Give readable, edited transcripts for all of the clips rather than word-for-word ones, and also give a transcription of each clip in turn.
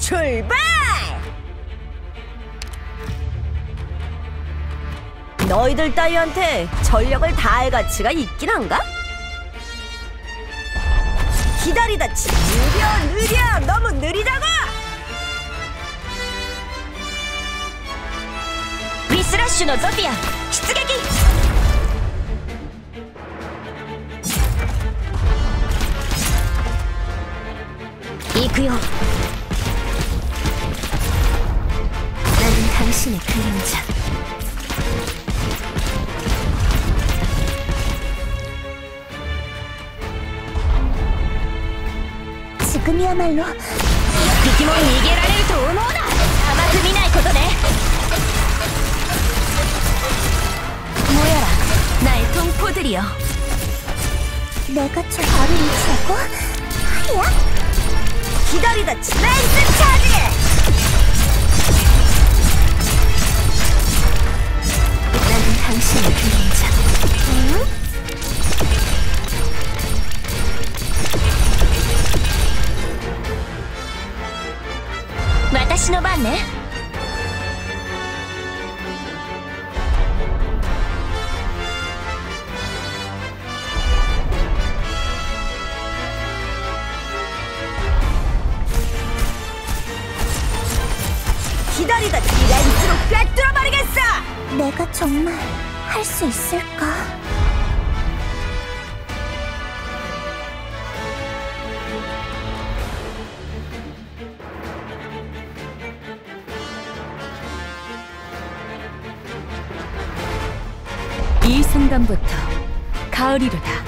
출발! 너희들 따위한테 전력을 다할 가치가 있긴 한가? 기다리다 느려 너무 느리다고! 위스라슈의ゾフィア出撃! 이구요. 나는 당신의 그림자. 지금이야말로 一匹も逃げられると思うな。甘く見ないことね。모여라 나의 동포들이여. 내가 저 발을 차고? 야? 기다리다 렌즈 차지! 나는 당신의 그림자. 응? 私の番ね。기다리다 렌즈로 꿰뚫어버리겠어! 내가 정말 할 수 있을까? 이 순간부터 가을이로다.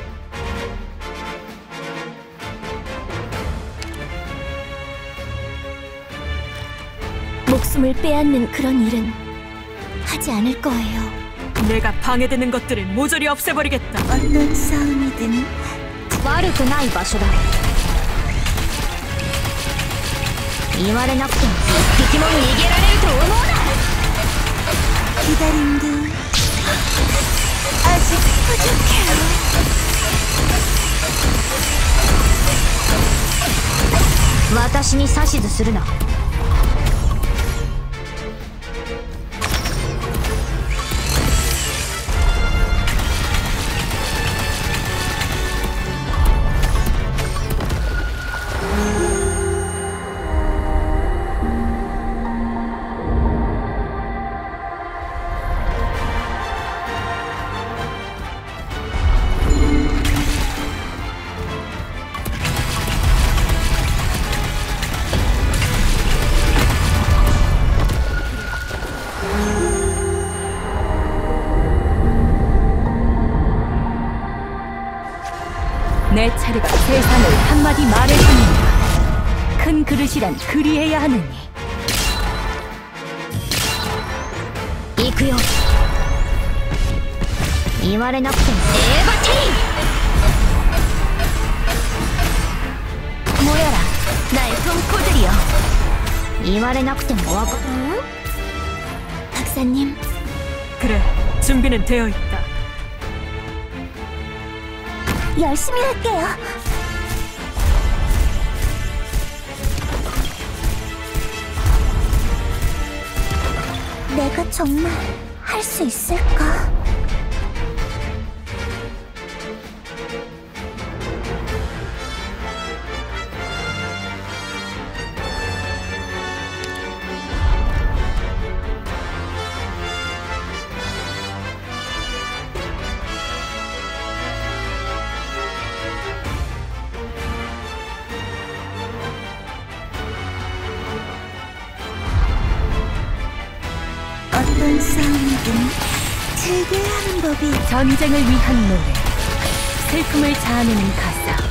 목숨을 빼앗는 그런 일은 하지 않을 거예요. 내가 방해되는 것들을 모조리 없애버리겠다. 어떤 싸움이든 悪くない場所だ。言われなくても一匹も逃げられると思うな。 기다린 게 아직 부족해요. 나에게指図するな。 내 차례가 세상을 한마디 말해주니까 큰 그릇이란 그리해야 하느니. 이구요. 言われなくてもエヴァティ모여라 나의 동포들이여. 言われなくてもわかる? 박사님. 그래, 준비는 되어 있다. 열심히 할게요. 내가 정말 할 수 있을까? 어떤 싸움이든 즐겨야 하는 법이. 전쟁을 위한 노래, 슬픔을 자아내는 가사.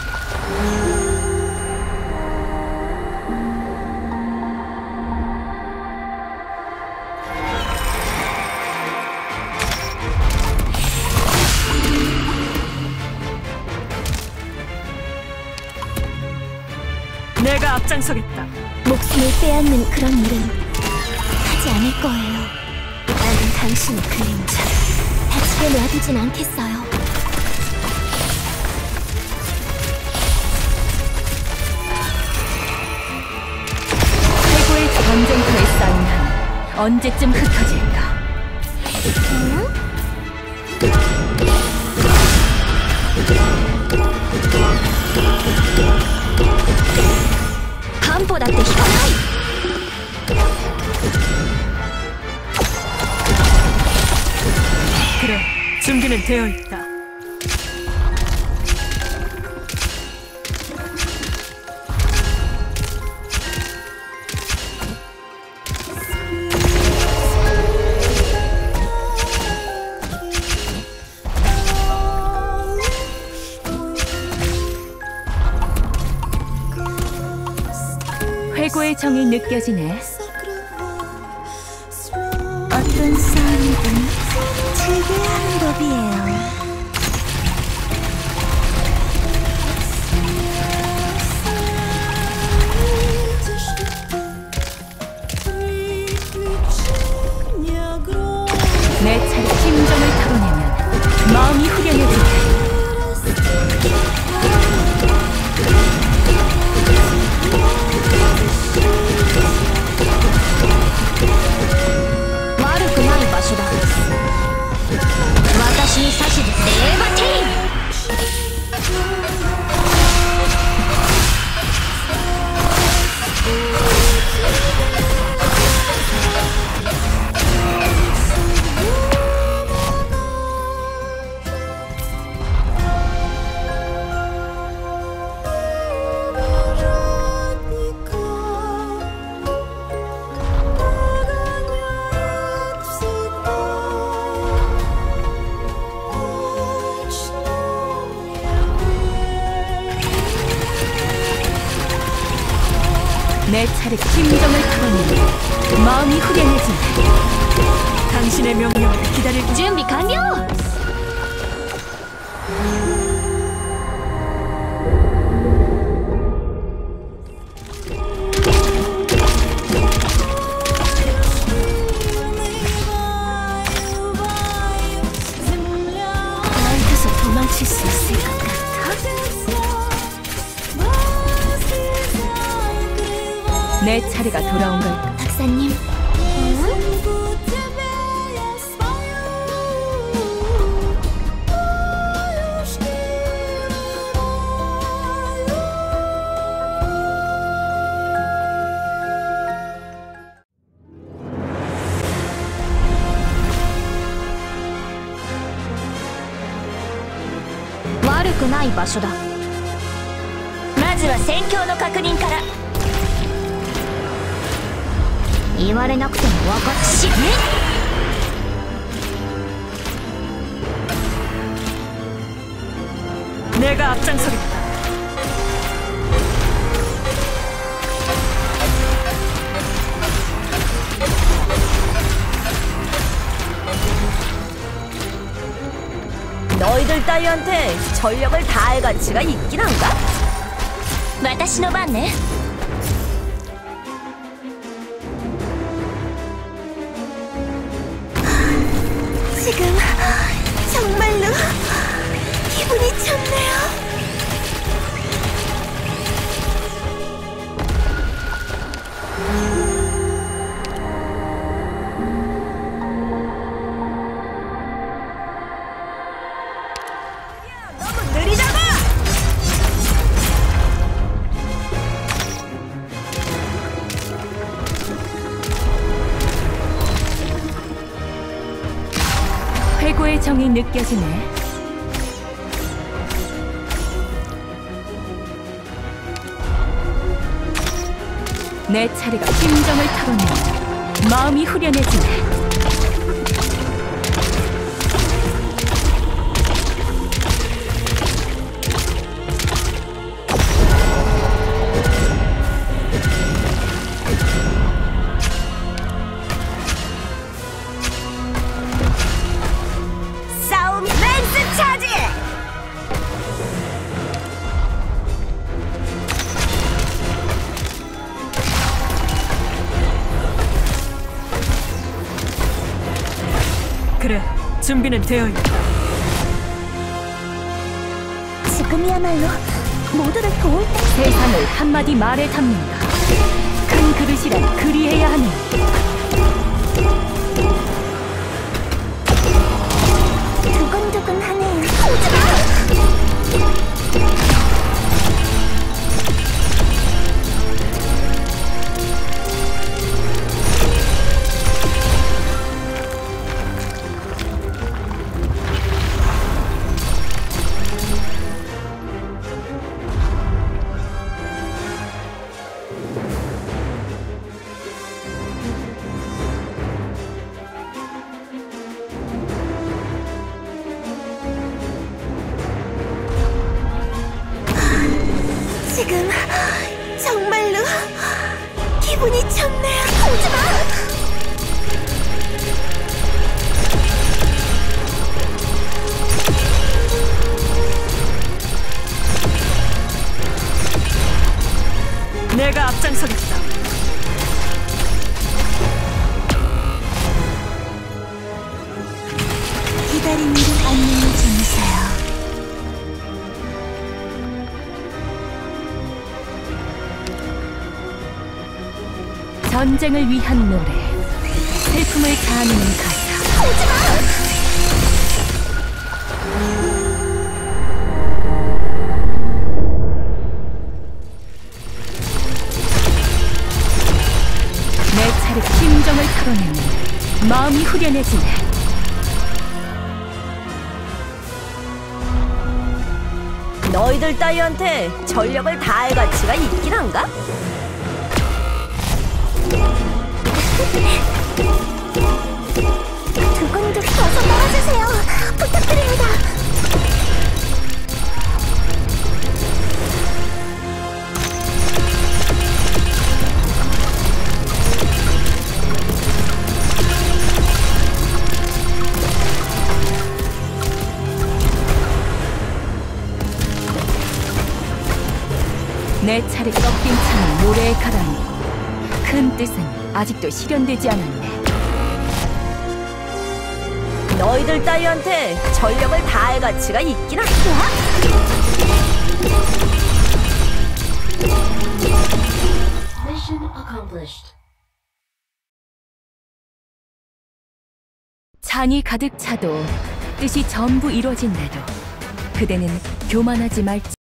내가 앞장서겠다. 목숨을 빼앗는 그런 일은 하지 않을 거예요. 나는 당신의 그림자. 다치게 놔두진 않겠어요. 언제쯤 흩어질까? 한보다 때 힘이 그래, 준비는 되어 있다. 회고의 정이 느껴지네. 어떤 싸움이든 즐겨야 하는 법이에요. 내 차례 심정을 털어내면 마음이 후련해진다. 내 차례 심정을 털어내면 마음이 후련해진다. 당신의 명령을 기다릴 준비 완료! 나한테서 도망칠 수 있을 것 같아. 내 차례가 돌아온 걸까? 박사님.悪くない場所だ。まずは戦況の確認から。言われなくても分かったしね。 내가 앞장서겠다. 너희들 따위한테 전력을 다할 가치가 있긴 한가? 私の番ね。 지금 정말로 기분이 좋네요. 너무 느리잖아! 회고의 정이 느껴지네. 내 차례가 심정을 털어내면 마음이 후련해지네. 싸움이 랜스 차지! 그래, 준비는 되어 있다. 지금이야말로 모두를 도울 때. 세상을 한마디 말에 담는다. 큰 그릇이란 그리해야 하는. 두근두근하네요. 오지마! 지금 정말로 기분이 좋네요. 오지마! 내가 앞장서겠다. 기다리는 듯 안녕히 주무세요. 전쟁을 위한 노래, 슬픔을 자아내는 가사. 오지마! 내 차례 심정을 털어내면 마음이 후련해지네. 너희들 따위한테 전력을 다할 가치가 있긴 한가? 두근두근 어서 떨어지세요. 부탁드립니다. 내 차례 꺾인 창을 모래에 가라앉고 큰 뜻은 아직도 실현되지 않았네. 너희들 따위한테 전력을 다할 가치가 있긴 한가? 찬이 가득 차도 뜻이 전부 이뤄진데도 그대는 교만하지 말지.